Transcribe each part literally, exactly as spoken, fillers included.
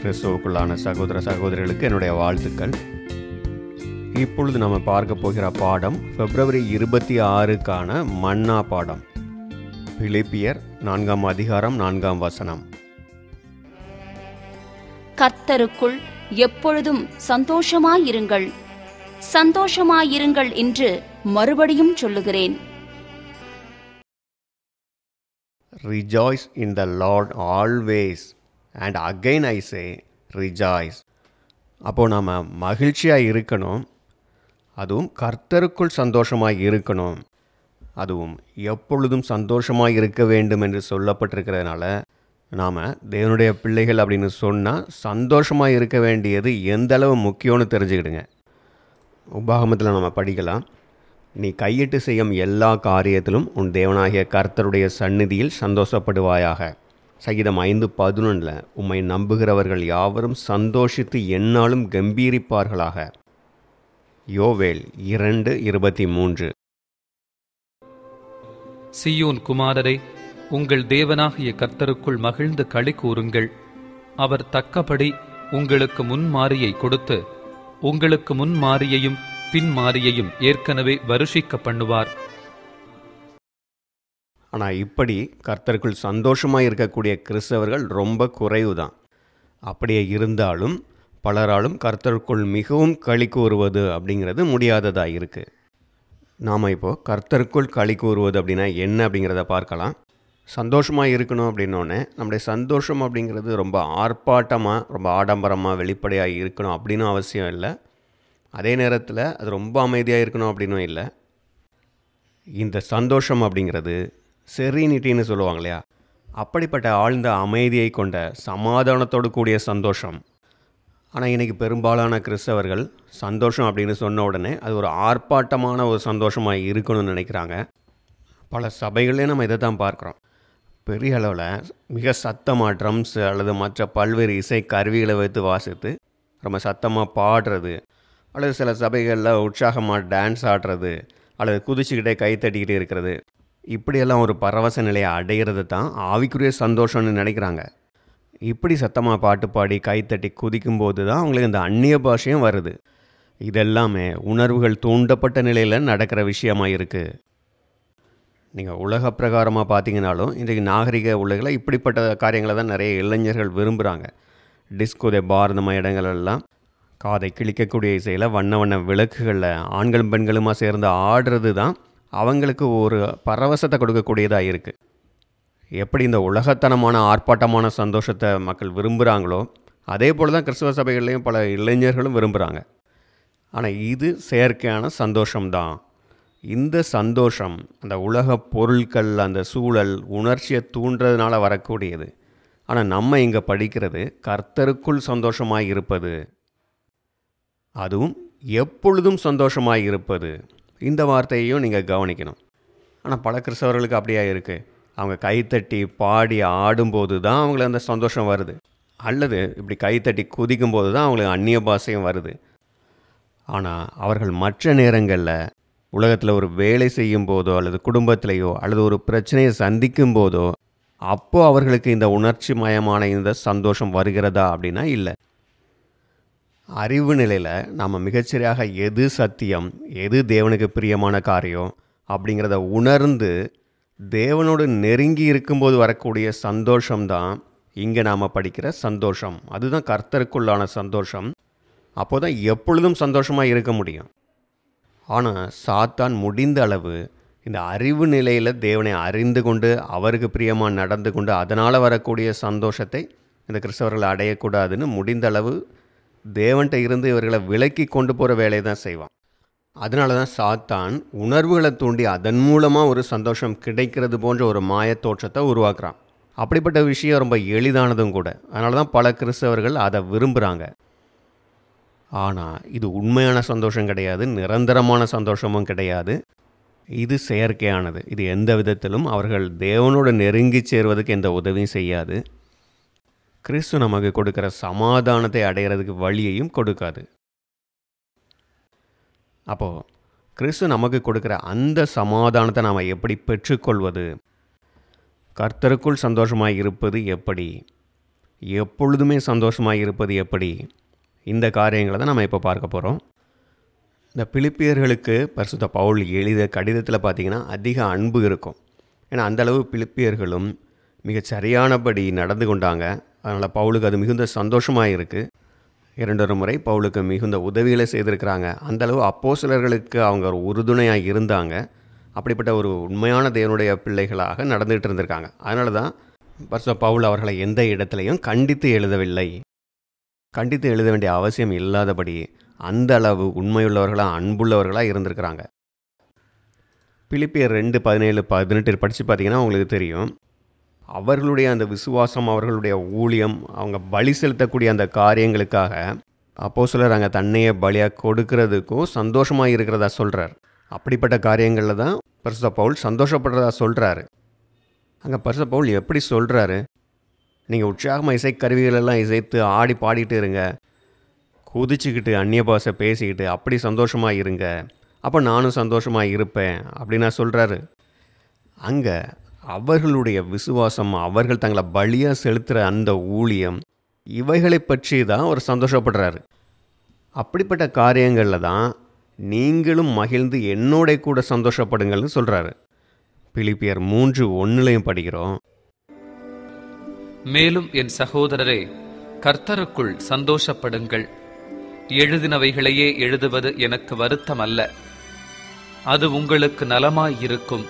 கிறிஸ்துவுக்குள்ளான சகோதர சகோதரிகளுக்கு என்னுடைய வாழ்த்துக்கள். இப்பொழுது நம்ம பார்க்க போகிற பாடம் பிப்ரவரி இருபத்தி ஆறுக்கான மன்னா பாடம். பிலிப்பியர் நான்காம் அதிகாரம் நான்காம் வசனம். கர்த்தருக்குள் எப்பொழுதும் சந்தோஷமாயிருங்கள், சந்தோஷமாயிருங்கள் என்று மறுபடியும் சொல்லுகிறேன். Rejoice in the Lord always, and again I say rejoice. அப்போது நாம் மகிழ்ச்சியாக இருக்கணும், அதுவும் கர்த்தருக்குள் சந்தோஷமாக இருக்கணும், அதுவும் எப்பொழுதும் சந்தோஷமாக இருக்க வேண்டும் என்று சொல்லப்பட்டிருக்கிறதுனால நாம் தேவனுடைய பிள்ளைகள் அப்படின்னு சொன்னால் சந்தோஷமாக இருக்க வேண்டியது எந்த அளவு முக்கியம்னு தெரிஞ்சுக்கிடுங்க. உபாகமத்தில் நம்ம படிக்கலாம், நீ கையிட்டு செய்யும் எல்லா காரியத்திலும் உன் தேவனாகிய கர்த்தருடைய சந்நிதியில் சந்தோஷப்படுவாயாக. சங்கீதம் ஐந்து பதினொன்றில் உம்மை நம்புகிறவர்கள் யாவரும் சந்தோஷித்து எந்நாளும் கம்பீரிப்பார்களாக. யோவேல் இரண்டு இருபத்தி மூன்று. சீயோன் குமாரரே, உங்கள் தேவனாகிய கர்த்தருக்குள் மகிழ்ந்து களி கூறுங்கள். அவர் தக்கபடி உங்களுக்கு முன்மாரியை கொடுத்து உங்களுக்கு முன்மாரியையும் பின்மாரியையும் ஏற்கனவே வருஷிக்க பண்ணுவார். ஆனால் இப்படி கர்த்தருக்குள் சந்தோஷமாக இருக்கக்கூடிய கிறிஸ்தவர்கள் ரொம்ப குறைவு தான். அப்படியே இருந்தாலும் பலராலும் கர்த்தருக்குள் மிகவும் களி கூறுவது அப்படிங்கிறது முடியாததாக இருக்குது. நாம் இப்போது கர்த்தருக்குள் களி கூறுவது அப்படின்னா என்ன அப்படிங்கிறத பார்க்கலாம். சந்தோஷமாக இருக்கணும் அப்படின்னோடனே நம்முடைய சந்தோஷம் அப்படிங்கிறது ரொம்ப ஆர்ப்பாட்டமாக ரொம்ப ஆடம்பரமாக வெளிப்படையாக இருக்கணும் அப்படின்னு அவசியம் இல்லை. அதே நேரத்தில் அது ரொம்ப அமைதியாக இருக்கணும் அப்படின்னும் இல்லை. இந்த சந்தோஷம் அப்படிங்கிறது செரீனிட்டின்னு சொல்லுவாங்க இல்லையா, அப்படிப்பட்ட ஆழ்ந்த அமைதியை கொண்ட சமாதானத்தோடு கூடிய சந்தோஷம். ஆனால் இன்றைக்கி பெரும்பாலான கிறிஸ்தவர்கள் சந்தோஷம் அப்படின்னு சொன்ன உடனே அது ஒரு ஆர்ப்பாட்டமான ஒரு சந்தோஷமாக இருக்கணும்னு நினைக்கிறாங்க. பல சபைகளே நம்ம இதை தான் பார்க்குறோம். பெரிய அளவில் மிக சத்தமாக ட்ரம்ஸ் அல்லது மற்ற பல்வேறு இசை கருவிகளை வைத்து வாசித்து ரொம்ப சத்தமாக பாடுறது, அல்லது சில சபைகளில் உற்சாகமாக டான்ஸ் ஆடுறது, அல்லது குதிச்சுக்கிட்டே கைத்தட்டிக்கிட்டே இருக்கிறது, இப்படியெல்லாம் ஒரு பரவச நிலையை அடைகிறது தான் ஆவிக்குரிய சந்தோஷம்னு நினைக்கிறாங்க. இப்படி சத்தமாக பாட்டு பாடி கைத்தட்டி குதிக்கும்போது தான் அவங்களுக்கு இந்த அந்நிய பாஷையும் வருது. இதெல்லாமே உணர்வுகள் தூண்டப்பட்ட நிலையில் நடக்கிற விஷயமாக இருக்குது. நீங்கள் உலக பிரகாரமாக பார்த்தீங்கன்னாலும் இன்றைக்கு நாகரிக உலகில் இப்படிப்பட்ட காரியங்களை தான் நிறைய இளைஞர்கள் விரும்புகிறாங்க. டிஸ்கோதே பார் இந்த மாதிரி இடங்களெல்லாம் காதை கிழிக்கக்கூடிய இசையில் வண்ண வண்ண விளக்குகளில் ஆண்களும் பெண்களுமா சேர்ந்து ஆடுறது தான் அவங்களுக்கு ஒரு பரவசத்தை கொடுக்கக்கூடியதாக இருக்குது. எப்படி இந்த உலகத்தனமான ஆர்ப்பாட்டமான சந்தோஷத்தை மக்கள் விரும்புகிறாங்களோ அதே போல் தான் கிறிஸ்தவ சபைகள்லேயும் பல இளைஞர்களும் விரும்புகிறாங்க. ஆனால் இது செயற்கையான சந்தோஷம்தான். இந்த சந்தோஷம் அந்த உலக பொருட்கள், அந்த சூழல், உணர்ச்சியை தூண்டுறதுனால வரக்கூடியது. ஆனால் நம்ம இங்கே படிக்கிறது கர்த்தருக்குள் சந்தோஷமாக இருப்பது, அதுவும் எப்பொழுதும் சந்தோஷமாக இருப்பது. இந்த வார்த்தையையும் நீங்கள் கவனிக்கணும். ஆனால் பல கிறிஸ்தவர்களுக்கு அப்படியா இருக்குது, அவங்க கைத்தட்டி பாடி ஆடும்போது தான் அவங்களுக்கு அந்த சந்தோஷம் வருது, அல்லது இப்படி கைத்தட்டி குதிக்கும்போது தான் அவங்களுக்கு அந்நிய பாஷையும் வருது. ஆனால் அவர்கள் மற்ற நேரங்களில் உலகத்தில் ஒரு வேலை செய்யும் போதோ அல்லது குடும்பத்திலேயோ அல்லது ஒரு பிரச்சனையை சந்திக்கும் போதோ அப்போது அவர்களுக்கு இந்த உணர்ச்சி மயமான இந்த சந்தோஷம் வருகிறதா அப்படின்னா இல்லை. அறிவு நிலையில் நாம் மிகச்சரியாக எது சத்தியம், எது தேவனுக்கு பிரியமான காரியம் அப்படிங்கிறத உணர்ந்து தேவனோடு நெருங்கி இருக்கும்போது வரக்கூடிய சந்தோஷம்தான் இங்கே நாம் படிக்கிற சந்தோஷம். அதுதான் கர்த்தருக்குள்ளான சந்தோஷம். அப்போ தான் எப்பொழுதும் சந்தோஷமாக இருக்க முடியும். ஆனால் சாத்தான் முடிந்த அளவு இந்த அறிவு நிலையில் தேவனை அறிந்து கொண்டு அவருக்கு பிரியமாக நடந்து கொண்டு அதனால் வரக்கூடிய சந்தோஷத்தை இந்த கிறிஸ்தவர்கள் அடையக்கூடாதுன்னு முடிந்த அளவு தேவன்கிட்ட இருந்து இவர்களை விலக்கி கொண்டு போகிற வேலையை தான் செய்வான். அதனால தான் சாத்தான் உணர்வுகளை தூண்டி அதன் மூலமாக ஒரு சந்தோஷம் கிடைக்கிறது போன்ற ஒரு மாயத் தோற்றத்தை உருவாக்குறான். அப்படிப்பட்ட விஷயம் ரொம்ப எளிதானதும் கூட. அதனால தான் பல கிறிஸ்தவர்கள் அதை விரும்புகிறாங்க. ஆனால் இது உண்மையான சந்தோஷம் கிடையாது, நிரந்தரமான சந்தோஷமும் கிடையாது. இது செயற்கையானது. இது எந்த விதத்திலும் அவர்கள் தேவனோடு நெருங்கி சேர்வதற்கு எந்த உதவியும் செய்யாது. கிறிஸ்து நமக்கு கொடுக்குற சமாதானத்தை அடைகிறதுக்கு வழியையும் கொடுக்காது. அப்போது கிறிஸ்து நமக்கு கொடுக்குற அந்த சமாதானத்தை நாம் எப்படி பெற்றுக்கொள்வது, கர்த்தருக்குள் சந்தோஷமாக இருப்பது எப்படி, எப்பொழுதுமே சந்தோஷமாக இருப்பது எப்படி? இந்த காரியங்களை தான் நம்ம இப்போ பார்க்க போகிறோம். இந்த பிலிப்பியர்களுக்கு பரிசுத்த பவுல் எழுதிய கடிதத்தில் பார்த்திங்கன்னா அதிக அன்பு இருக்கும். ஏன்னா அந்தளவு பிலிப்பியர்களும் மிகச் சரியானபடி நடந்து கொண்டாங்க. அதனால் பவுலுக்கு அது மிகுந்த சந்தோஷமாக இருக்குது. இரண்டொரு முறை பவுலுக்கு மிகுந்த உதவிகளை செய்திருக்கிறாங்க. அந்தளவு அப்போஸ்தலர்களுக்கு அவங்க ஒரு உறுதுணையாக இருந்தாங்க. அப்படிப்பட்ட ஒரு உண்மையான தேவனுடைய பிள்ளைகளாக நடந்துகிட்டு இருந்திருக்காங்க. அதனால தான் பரிசுத்த பவுல் அவர்களை எந்த இடத்துலையும் கண்டித்து எழுதவில்லை. கண்டித்து எழுத வேண்டிய அவசியம் இல்லாதபடி அந்த அளவு உண்மையுள்ளவர்களாக அன்புள்ளவர்களாக இருந்திருக்கிறாங்க. பிலிப்பியர் ரெண்டு பதினேழு பதினெட்டு படித்து பார்த்தீங்கன்னா உங்களுக்கு தெரியும். அவர்களுடைய அந்த விசுவாசம், அவர்களுடைய ஊழியம், அவங்க பலி செலுத்தக்கூடிய அந்த காரியங்களுக்காக அப்போஸ்தலர் அங்கே தன்னையே பலியாக கொடுக்கறதுக்கும் சந்தோஷமாக இருக்கிறதா சொல்கிறார். அப்படிப்பட்ட காரியங்களில் தான் பரிசுத்த பவுல் சந்தோஷப்படுறதா சொல்கிறாரு. அங்கே பரிசுத்த பவுல் எப்படி சொல்கிறாரு? நீங்கள் உற்சாகமாக இசைக்கருவிகளெல்லாம் இசைத்து ஆடி பாடிட்டு இருங்க, குதிச்சுக்கிட்டு அந்நிய பாஷை பேசிக்கிட்டு அப்படி சந்தோஷமாக இருங்க, அப்போ நானும் சந்தோஷமாக இருப்பேன் அப்படின்னு சொல்கிறாரு. அங்கே அவர்களுடைய விசுவாசம், அவர்கள் தங்களை பலியாக செலுத்துகிற அந்த ஊழியம், இவைகளை பற்றி தான் அவர் சந்தோஷப்படுறாரு. அப்படிப்பட்ட காரியங்களில் தான் நீங்களும் மகிழ்ந்து என்னோட கூட சந்தோஷப்படுங்கள்னு சொல்கிறாரு. பிலிப்பியர் மூன்று ஒன்றுலையும் படிக்கிறோம். மேலும் என் சகோதரரே, கர்த்தருக்குள் சந்தோஷப்படுங்கள். எழுதினவைகளையே எழுதுவது எனக்கு வருத்தம் அல்ல, அது உங்களுக்கு நலமாயிருக்கும்.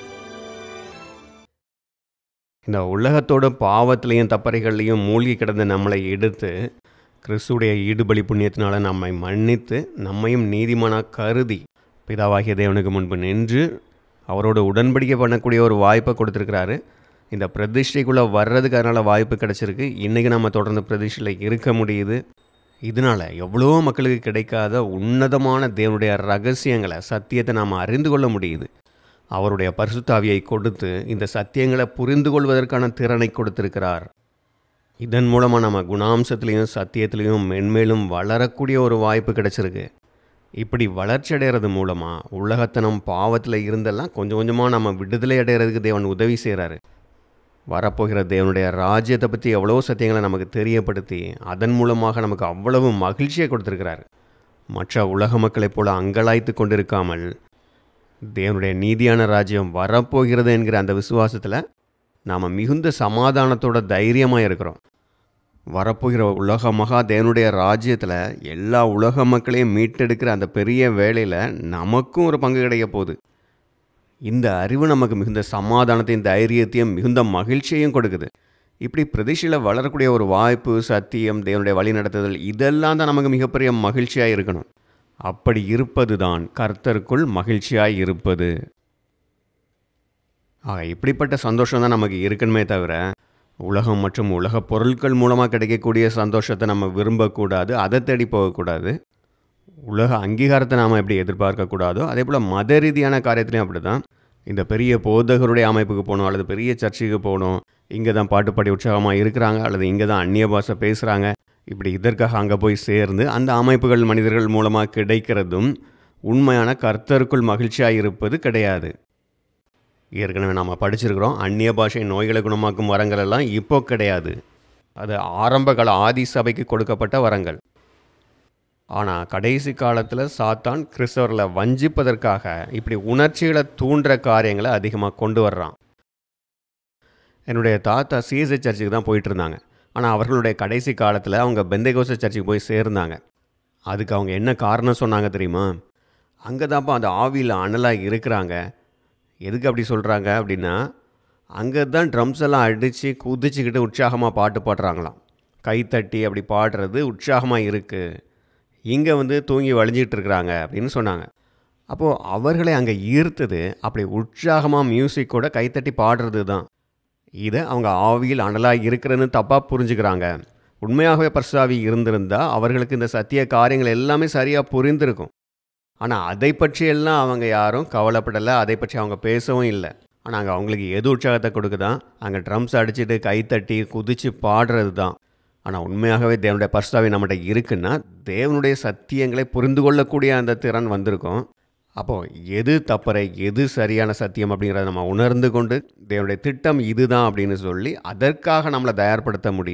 இந்த உலகத்தோட பாவத்திலையும் தப்பறைகள்லையும் மூழ்கி கிடந்த நம்மளை எடுத்து கிறிஸ்துடைய ஈடுபலி புண்ணியத்தினால நம்மை மன்னித்து நம்மையும் நீதிமானாக கருதி பிதாவாகிய தேவனுக்கு முன்பு நின்று அவரோட உடன்படிக்கை பண்ணக்கூடிய ஒரு வாய்ப்பை கொடுத்துருக்கிறாரு. இந்த பிரதிஷ்டைக்குள்ளே வர்றதுக்கு அதனால் வாய்ப்பு கிடச்சிருக்கு. இன்றைக்கி நம்ம தொடர்ந்து பிரதிஷ்டையில் இருக்க முடியுது. இதனால் எவ்வளோ மக்களுக்கு கிடைக்காத உன்னதமான தேவனுடைய ரகசியங்களை, சத்தியத்தை நாம் அறிந்து கொள்ள முடியுது. அவருடைய பரிசுத்தாவியை கொடுத்து இந்த சத்தியங்களை புரிந்து கொள்வதற்கான திறனை கொடுத்திருக்கிறார். இதன் மூலமாக நம்ம குணாம்சத்துலேயும் சத்தியத்துலேயும் மென்மேலும் வளரக்கூடிய ஒரு வாய்ப்பு கிடச்சிருக்கு. இப்படி வளர்ச்சி அடைகிறது மூலமாக உலகத்தனம் பாவத்தில் இருந்தெல்லாம் கொஞ்சம் கொஞ்சமாக நம்ம விடுதலை அடைகிறதுக்கு தேவன் உதவி செய்கிறாரு. வரப்போகிற தேவனுடைய ராஜ்யத்தை பற்றி எவ்வளோ சத்தியங்களை நமக்கு தெரியப்படுத்தி அதன் மூலமாக நமக்கு அவ்வளவு மகிழ்ச்சியை கொடுத்துருக்கிறார். மற்ற உலக மக்களைப் போல அங்கலாய்த்து கொண்டிருக்காமல் தேவனுடைய நீதியான ராஜ்யம் வரப்போகிறது என்கிற அந்த விசுவாசத்தில் நாம் மிகுந்த சமாதானத்தோட தைரியமாக இருக்கிறோம். வரப்போகிற உலக மகா தேவனுடைய ராஜ்யத்தில் எல்லா உலக மக்களையும் மீட்டெடுக்கிற அந்த பெரிய வேலையில் நமக்கும் ஒரு பங்கு கிடைக்க போகுது. இந்த அறிவு நமக்கு மிகுந்த சமாதானத்தையும் தைரியத்தையும் மிகுந்த மகிழ்ச்சியையும் கொடுக்குது. இப்படி பிரதிஷ்டையில் வளரக்கூடிய ஒரு வாய்ப்பு, சத்தியம், தேவனுடைய வழி நடத்துதல், இதெல்லாம் தான் நமக்கு மிகப்பெரிய மகிழ்ச்சியாக இருக்கணும். அப்படி இருப்பது தான் கர்த்தருக்குள் மகிழ்ச்சியாய் இருப்பது. ஆக இப்படிப்பட்ட சந்தோஷம் தான் நமக்கு இருக்கணுமே தவிர உலகம் மற்றும் உலக பொருட்கள் மூலமாக கிடைக்கக்கூடிய சந்தோஷத்தை நம்ம விரும்பக்கூடாது, அதை தேடி போகக்கூடாது. உலக அங்கீகாரத்தை நாம் எப்படி எதிர்பார்க்கக்கூடாதோ அதே போல் மத ரீதியான காரியத்துலையும் அப்படி தான். இந்த பெரிய போதகருடைய அமைப்புக்கு போகணும், அல்லது பெரிய சர்ச்சுக்கு போகணும், இங்கே தான் பாட்டு பாடி உற்சாகமாக இருக்கிறாங்க, அல்லது இங்கே தான் அந்நிய பாஷை பேசுகிறாங்க, இப்படி இதற்காக அங்கே போய் சேர்ந்து அந்த அமைப்புகள் மனிதர்கள் மூலமாக கிடைக்கிறதும் உண்மையான கர்த்தருக்குள் மகிழ்ச்சியாக இருப்பது கிடையாது. ஏற்கனவே நாம் படிச்சிருக்கிறோம், அந்நிய பாஷை நோய்களை குணமாக்கும் வரங்கள் எல்லாம் இப்போ கிடையாது. அது ஆரம்ப கால ஆதி சபைக்கு கொடுக்கப்பட்ட வரங்கள். ஆனால் கடைசி காலத்தில் சாத்தான் கிறிஸ்தவர்களை வஞ்சிப்பதற்காக இப்படி உணர்ச்சிகளை தூண்டுற காரியங்களை அதிகமாக கொண்டு வர்றான். என்னுடைய தாத்தா சிஎஸ்ஐ சர்ச்சுக்கு தான் போயிட்டு இருந்தாங்க. ஆனால் அவர்களுடைய கடைசி காலத்தில் அவங்க பெந்தேகோஸ்தே சர்ச்சுக்கு போய் சேர்ந்தாங்க. அதுக்கு அவங்க என்ன காரணம் சொன்னாங்க தெரியுமா? அங்கே தான்ப்பா அந்த ஆவியில் அனலாக இருக்கிறாங்க. எதுக்கு அப்படி சொல்கிறாங்க அப்படின்னா, அங்கே தான் ட்ரம்ஸ் எல்லாம் அடித்து குதிச்சுக்கிட்டு உற்சாகமாக பாட்டு பாடுறாங்களாம். கைத்தட்டி அப்படி பாடுறது உற்சாகமாக இருக்குது. இங்கே வந்து தூங்கி வழிஞ்சிக்கிட்டு இருக்கிறாங்க அப்படின்னு சொன்னாங்க. அப்போது அவர்களை அங்கே ஈர்த்தது அப்படி உற்சாகமாக மியூசிக்கோட கைத்தட்டி பாடுறது தான். இதை அவங்க ஆவியில் அனலாக இருக்கிறதுன்னு தப்பாக புரிஞ்சுக்கிறாங்க. உண்மையாகவே பரிசுத்தாவி இருந்திருந்தால் அவர்களுக்கு இந்த சத்திய காரியங்கள் எல்லாமே சரியாக புரிந்திருக்கும். ஆனால் அதை பற்றியெல்லாம் அவங்க யாரும் கவலைப்படலை, அதை பற்றி அவங்க பேசவும் இல்லை. ஆனால் அங்கே அவங்களுக்கு எது உற்சாகத்தை கொடுக்குதான்? அங்கே ட்ரம்ஸ் அடிச்சுட்டு கைத்தட்டி குதித்து பாடுறது தான். ஆனால் உண்மையாகவே தேவனுடைய பரிசுத்தாவி நம்மகிட்ட இருக்குன்னா தேவனுடைய சத்தியங்களை புரிந்து கொள்ளக்கூடிய அந்த திறன் வந்திருக்கும். அப்போது எது தப்பறை, எது சரியான சத்தியம் அப்படிங்கிறத நம்ம உணர்ந்து கொண்டு தேவனுடைய திட்டம் இதுதான் அப்படின்னு சொல்லி அதற்காக நம்மளை தயார்படுத்த முடியும்.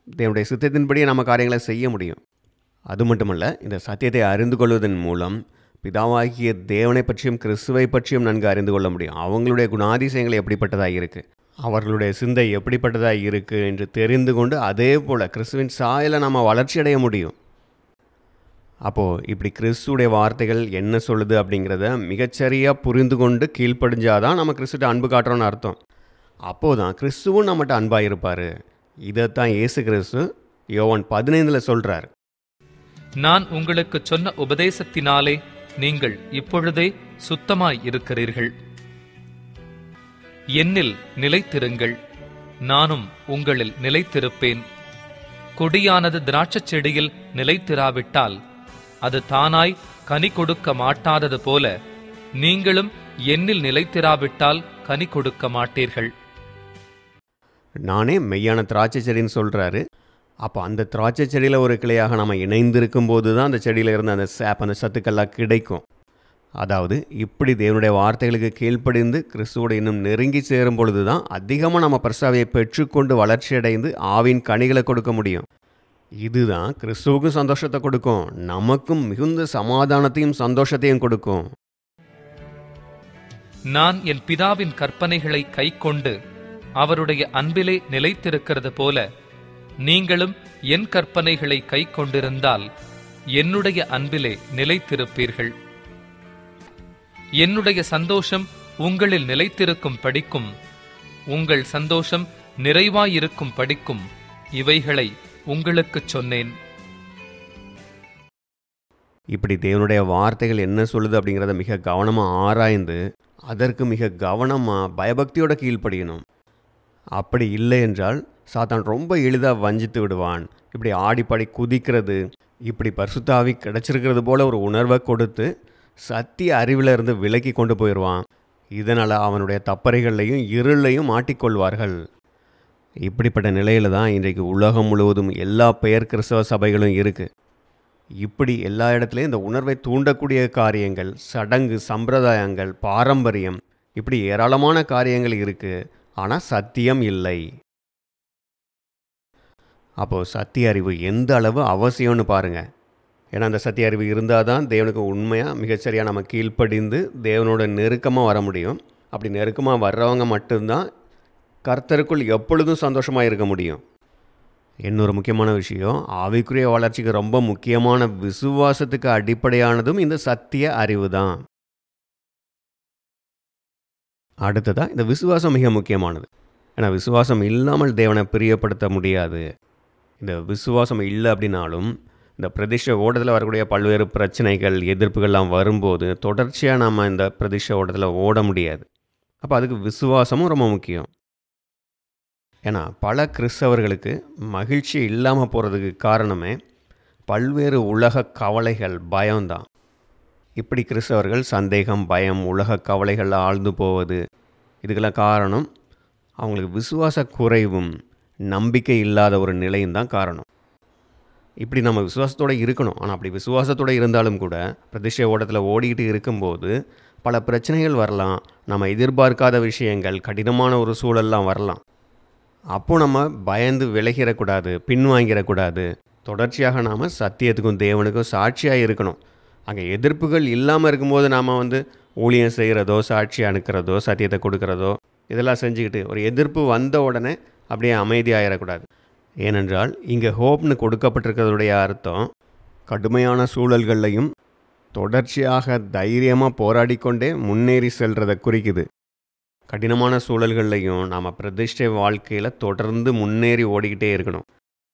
தேவனுடைய சித்தத்தின்படியே நம்ம காரியங்களை செய்ய முடியும். அது மட்டுமல்ல, இந்த சத்தியத்தை அறிந்து கொள்வதன் மூலம் பிதாவாகிய தேவனை பற்றியும் கிறிஸ்துவை பற்றியும் நன்கு அறிந்து கொள்ள முடியும். அவங்களுடைய குணாதிசயங்கள் எப்படிப்பட்டதாக இருக்குது, அவர்களுடைய சிந்தை எப்படிப்பட்டதாக இருக்குது என்று தெரிந்து கொண்டு அதே போல் கிறிஸ்துவின் சாயலை நம்ம வளர்ச்சி அடைய முடியும். அப்போது இப்படி கிறிஸ்துடைய வார்த்தைகள் என்ன சொல்லுது அப்படிங்கிறத மிகச்சரியாக புரிந்து கொண்டு கீழ்ப்படிஞ்சாதான் நம்ம கிறிஸ்துட்ட அன்பு காட்டுறோன்னு அர்த்தம். அப்போது தான் கிறிஸ்துவும் நம்மகிட்ட அன்பாக இருப்பார். இதைத்தான் இயேசு கிறிஸ்து யோவான் பதினைந்தில் சொல்கிறார். நான் உங்களுக்கு சொன்ன உபதேசத்தினாலே நீங்கள் இப்பொழுதே சுத்தமாய் இருக்கிறீர்கள். என்னில் நிலைத்திருங்கள், நானும் உங்களில் நிலைத்திருப்பேன். கொடியானது திராட்சைச் செடியில் நிலைத்திராவிட்டால் அது தானாய் கனி கொடுக்க மாட்டாதது போல நீங்களும் என்னில் நிலைத்திராவிட்டால் கனி கொடுக்க மாட்டீர்கள். நானே மெய்யான திராட்சை செடின்னு சொல்கிறாரு. அப்போ அந்த திராட்சை செடியில் ஒரு கிளையாக நம்ம இணைந்திருக்கும் போது தான் அந்த செடியில் இருந்து அந்த சேப் அந்த சத்துக்கெல்லாம் கிடைக்கும். அதாவது இப்படி தேவனுடைய வார்த்தைகளுக்கு கீழ்ப்படிந்து கிறிஸ்துவோடு இன்னும் நெருங்கி சேரும் பொழுது தான் அதிகமாக நம்ம பிரசாவையை பெற்றுக்கொண்டு வளர்ச்சி அடைந்து ஆவின் கனிகளை கொடுக்க முடியும். இதுதான் கிறிஸ்துவுக்கும் சந்தோஷத்தை கொடுக்கும், நமக்கும் மிகுந்த சமாதானத்தையும் சந்தோஷத்தையும் கொடுக்கும். நான் என் பிதாவின் கற்பனைகளை கைக்கொண்டு அவருடைய அன்பிலே நிலைத்திருக்கிறது போல நீங்களும் என் கற்பனைகளை கைக்கொண்டிருந்தால் என்னுடைய அன்பிலே நிலைத்திருப்பீர்கள். என்னுடைய சந்தோஷம் உங்களில் நிலைத்திருக்கும் படிக்கும் உங்கள் சந்தோஷம் நிறைவாயிருக்கும் படிக்கும் இவைகளை உங்களுக்குச் சொன்னேன். இப்படி தேவனுடைய வார்த்தைகள் என்ன சொல்லுது அப்படிங்கிறத மிக கவனமாக ஆராய்ந்து அதற்கு மிக கவனமாக பயபக்தியோட கீழ்ப்படியணும். அப்படி இல்லை என்றால் சாத்தான் ரொம்ப எளிதாக வஞ்சித்து விடுவான். இப்படி ஆடிப்பாடி குதிக்கிறது, இப்படி பரிசுத்த ஆவி கிடைச்சிருக்கிறது போல ஒரு உணர்வை கொடுத்து சத்திய அறிவில் இருந்து விலக்கி கொண்டு போயிடுவான். இதனால் அவனுடைய தப்பறைகள்லையும் இருளையும் மாட்டிக்கொள்வார்கள். இப்படிப்பட்ட நிலையில் தான் இன்றைக்கு உலகம் முழுவதும் எல்லா பெயர் கிறிஸ்தவ சபைகளும் இருக்குது. இப்படி எல்லா இடத்துலையும் இந்த உணர்வை தூண்டக்கூடிய காரியங்கள், சடங்கு, சம்பிரதாயங்கள், பாரம்பரியம், இப்படி ஏராளமான காரியங்கள் இருக்குது. ஆனால் சத்தியம் இல்லை. அப்போது சத்திய அறிவு எந்த அளவு அவசியம்னு பாருங்கள். ஏன்னா அந்த சத்திய அறிவு இருந்தால் தான் தேவனுக்கு உண்மையாக மிகச்சரியாக நம்ம கீழ்ப்படிந்து தேவனோட நெருக்கமாக வர முடியும். அப்படி நெருக்கமாக வர்றவங்க மட்டும்தான் கர்த்தருக்குள் எப்பொழுதும் சந்தோஷமாக இருக்க முடியும். இன்னொரு முக்கியமான விஷயம், ஆவிக்குரிய வளர்ச்சிக்கு ரொம்ப முக்கியமான விசுவாசத்துக்கு அடிப்படையானதும் இந்த சத்திய அறிவு தான். அடுத்ததாக இந்த விசுவாசம் மிக முக்கியமானது. ஏன்னா விசுவாசம் இல்லாமல் தேவனை பிரியப்படுத்த முடியாது. இந்த விசுவாசம் இல்லை அப்படின்னாலும் இந்த பிரதிஷ்ட ஓட்டத்தில் வரக்கூடிய பல்வேறு பிரச்சனைகள், எதிர்ப்புகள்லாம் வரும்போது தொடர்ச்சியாக நாம் இந்த பிரதிஷ்ட ஓட்டத்தில் ஓட முடியாது. அப்போ அதுக்கு விசுவாசமும் ரொம்ப முக்கியம். ஏன்னா பல கிறிஸ்தவர்களுக்கு மகிழ்ச்சி இல்லாமல் போகிறதுக்கு காரணமே பல்வேறு உலக கவலைகள், பயம்தான். இப்படி கிறிஸ்தவர்கள் சந்தேகம், பயம், உலக கவலைகளில் ஆழ்ந்து போவது, இதுக்கெல்லாம் காரணம் அவங்களுக்கு விசுவாச குறைவும் நம்பிக்கை இல்லாத ஒரு நிலையும் தான் காரணம். இப்படி நம்ம விசுவாசத்தோடு இருக்கணும். ஆனால் அப்படி விசுவாசத்தோடு இருந்தாலும் கூட பிரதிஷ்டை ஓட்டத்தில் ஓடிக்கிட்டு இருக்கும்போது பல பிரச்சனைகள் வரலாம். நம்ம எதிர்பார்க்காத விஷயங்கள், கடினமான ஒரு சூழல்லாம் வரலாம். அப்போது நம்ம பயந்து விலகிடக்கூடாது, பின்வாங்கிடக்கூடாது. தொடர்ச்சியாக நாம் சத்தியத்துக்கும் தேவனுக்கும் சாட்சியாக இருக்கணும். அங்கே எதிர்ப்புகள் இல்லாமல் இருக்கும்போது நாம் வந்து ஊழியம் செய்கிறதோ, சாட்சி அனுக்கிறதோ, சத்தியத்தை கொடுக்கறதோ இதெல்லாம் செஞ்சுக்கிட்டு ஒரு எதிர்ப்பு வந்த உடனே அப்படியே அமைதியாகிடக்கூடாது. ஏனென்றால் இங்கே ஹோப்னு கொடுக்கப்பட்டிருக்கிறதுடைய அர்த்தம் கடுமையான சூழல்கள்லையும் தொடர்ச்சியாக தைரியமாக போராடிக்கொண்டே முன்னேறி செல்றதை குறிக்குது. கடினமான சூழல்கள்லையும் நாம் பிரதிஷ்டை வாழ்க்கையில் தொடர்ந்து முன்னேறி ஓடிக்கிட்டே இருக்கணும்.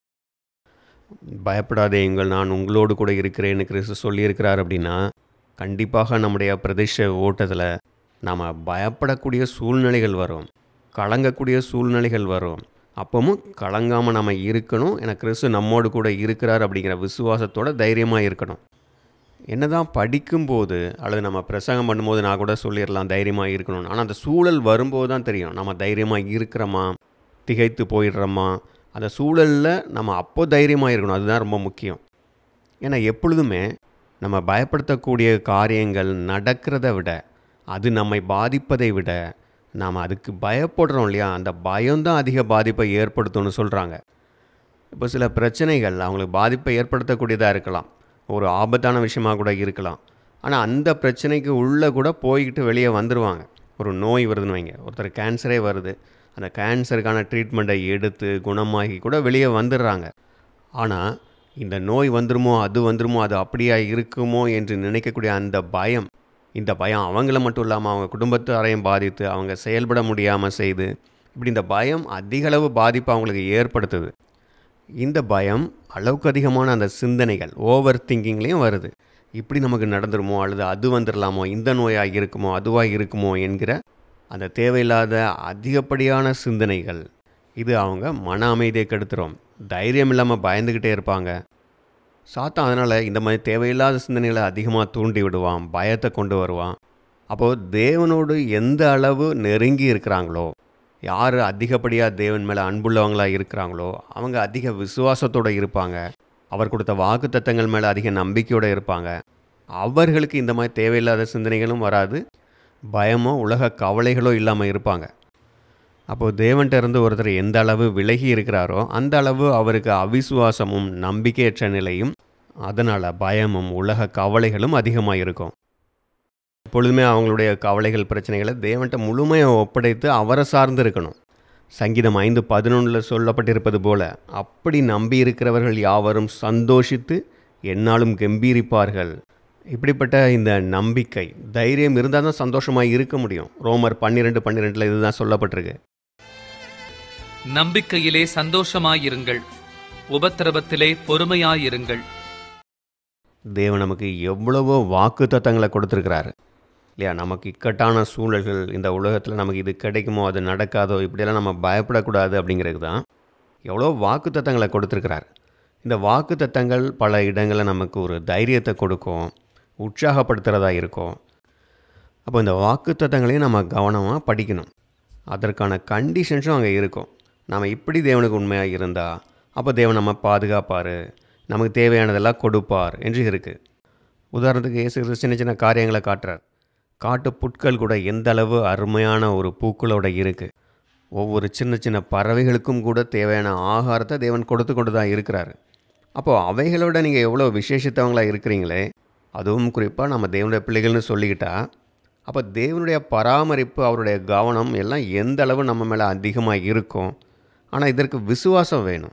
பயப்படாதேங்கள், நான் உங்களோடு கூட இருக்கிறேன்னு கிறிஸ்து சொல்லியிருக்கிறார். அப்படின்னா கண்டிப்பாக நம்முடைய பிரதிஷ்டை ஓட்டத்தில் நாம் பயப்படக்கூடிய சூழ்நிலைகள் வரும், கலங்கக்கூடிய சூழ்நிலைகள் வரும். அப்பவும் கலங்காமல் நம்ம இருக்கணும். ஏன்னா கிறிஸ்து நம்மோடு கூட இருக்கிறார் அப்படிங்கிற விசுவாசத்தோட தைரியமாக இருக்கணும். என்ன தான் படிக்கும்போது அல்லது நம்ம பிரசங்கம் பண்ணும்போது நான் கூட சொல்லிடலாம் தைரியமாக இருக்கணும்னு. ஆனால் அந்த சூழல் வரும்போது தான் தெரியும் நம்ம தைரியமாக இருக்கிறோமா, திகைத்து போயிடுறோமா. அந்த சூழலில் நம்ம அப்போ தைரியமாக இருக்கணும். அதுதான் ரொம்ப முக்கியம். ஏன்னா எப்பொழுதுமே நம்ம பயப்படுத்தக்கூடிய காரியங்கள் நடக்கிறத விட, அது நம்மை பாதிப்பதை விட நாம் அதுக்கு பயப்படுறோம் இல்லையா, அந்த பயம்தான் அதிக பாதிப்பை ஏற்படுத்தும்னு சொல்கிறாங்க. இப்போ சில பிரச்சனைகள் அவங்களுக்கு பாதிப்பை ஏற்படுத்தக்கூடியதாக இருக்கலாம், ஒரு ஆபத்தான விஷயமாக கூட இருக்கலாம். ஆனால் அந்த பிரச்சனைக்கு உள்ளே கூட போய்கிட்டு வெளியே வந்துடுவாங்க. ஒரு நோய் வருதுன்னு வைங்க, ஒருத்தர் கேன்சரே வருது, அந்த கேன்சருக்கான ட்ரீட்மெண்ட்டை எடுத்து குணமாகி கூட வெளியே வந்துடுறாங்க. ஆனால் இந்த நோய் வந்துருமோ, அது வந்துருமோ, அது அப்படியா இருக்குமோ என்று நினைக்கக்கூடிய அந்த பயம், இந்த பயம் அவங்கள மட்டும் இல்லாமல் அவங்க குடும்பத்தாரையும் பாதித்து அவங்க செயல்பட முடியாமல் செய்து, இப்படி இந்த பயம் அதிகளவு பாதிப்பு அவங்களுக்கு ஏற்படுத்துது. இந்த பயம் அளவுக்கு அதிகமான அந்த சிந்தனைகள், ஓவர் திங்கிங்லேயும் வருது. இப்படி நமக்கு நடந்துருமோ, அல்லது அது வந்துடலாமோ, இந்த நோயாக இருக்குமோ, அதுவாக இருக்குமோ என்கிற அந்த தேவையில்லாத அதிகப்படியான சிந்தனைகள், இது அவங்க மன அமைதியை கெடுத்துரும். தைரியம் இல்லாமல் பயந்துக்கிட்டே இருப்பாங்க. சாத்தான் அதனால் இந்த மாதிரி தேவையில்லாத சிந்தனைகளை அதிகமாக தூண்டி விடுவான், பயத்தை கொண்டு வருவான். அப்போது தேவனோடு எந்த அளவு நெருங்கி இருக்கிறாங்களோ, யார் அதிகப்படியாக தேவன் மேலே அன்புள்ளவங்களாக இருக்கிறாங்களோ அவங்க அதிக விசுவாசத்தோடு இருப்பாங்க, அவர் கொடுத்த வாக்கு தத்தங்கள் மேலே அதிக நம்பிக்கையோடு இருப்பாங்க. அவர்களுக்கு இந்த மாதிரி தேவையில்லாத சிந்தனைகளும் வராது, பயமோ உலக கவலைகளோ இல்லாமல் இருப்பாங்க. அப்போது தேவன்கிட்ட இருந்து ஒருத்தர் எந்த அளவு விலகி இருக்கிறாரோ அந்த அளவு அவருக்கு அவிசுவாசமும் நம்பிக்கையற்ற நிலையும், அதனால் பயமும் உலக கவலைகளும் அதிகமாக இருக்கும். எப்பொழுதுமே அவங்களுடைய கவலைகள் பிரச்சனைகளை தேவன்கிட்ட முழுமையாக ஒப்படைத்து அவரை சார்ந்து இருக்கணும். சங்கீதம் ஐந்து பதினொன்றில் சொல்லப்பட்டிருப்பது போல, அப்படி நம்பி இருக்கிறவர்கள் யாவரும் சந்தோஷித்து எந்நாளும் கம்பீரிப்பார்கள். இப்படிப்பட்ட இந்த நம்பிக்கை தைரியம் இருந்தால் தான் சந்தோஷமாக இருக்க முடியும். ரோமர் பன்னிரெண்டு பன்னிரெண்டில் இதுதான் சொல்லப்பட்டிருக்கு. நம்பிக்கையிலே சந்தோஷமாயிருங்கள், உபத்திரவத்திலே பொறுமையாயிருங்கள். தேவன் நமக்கு எவ்வளவோ வாக்கு தத்தங்களை கொடுத்துருக்கிறாரு இல்லையா? நமக்கு இக்கட்டான சூழல்கள், இந்த உலகத்தில் நமக்கு இது கிடைக்குமோ அது நடக்காதோ, இப்படியெல்லாம் நம்ம பயப்படக்கூடாது அப்படிங்கிறது தான் எவ்வளோ வாக்கு தத்தங்களை கொடுத்துருக்கிறார். இந்த வாக்கு தத்தங்கள் பல இடங்களில் நமக்கு ஒரு தைரியத்தை கொடுக்கும், உற்சாகப்படுத்துகிறதா இருக்கும். அப்போ இந்த வாக்கு தத்தங்களையும் நம்ம கவனமாக படிக்கணும். அதற்கான கண்டிஷன்ஸும் அங்கே இருக்கும். நம்ம இப்படி தேவனுக்கு உண்மையாக இருந்தால் அப்போ தேவன் நம்ம பாதுகாப்பார், நமக்கு தேவையானதெல்லாம் கொடுப்பார் என்று இருக்குது. உதாரணத்துக்கு இயேசு சின்ன சின்ன காரியங்களை காட்டுறார். காட்டு புட்கள் கூட எந்த அளவு அருமையான ஒரு பூக்களோட இருக்குது. ஒவ்வொரு சின்ன சின்ன பறவைகளுக்கும் கூட தேவையான ஆகாரத்தை தேவன் கொடுத்து கொண்டு தான் இருக்கிறாரு. அப்போது அவைகளோட நீங்கள் எவ்வளோ விசேஷித்தவங்களாக இருக்கிறீங்களே, அதுவும் குறிப்பாக நம்ம தேவனுடைய பிள்ளைகள்னு சொல்லிக்கிட்டா, அப்போ தேவனுடைய பராமரிப்பு, அவருடைய கவனம் எல்லாம் எந்த அளவு நம்ம மேலே அதிகமாக இருக்கும். ஆனால் இதற்கு விசுவாசம் வேணும்.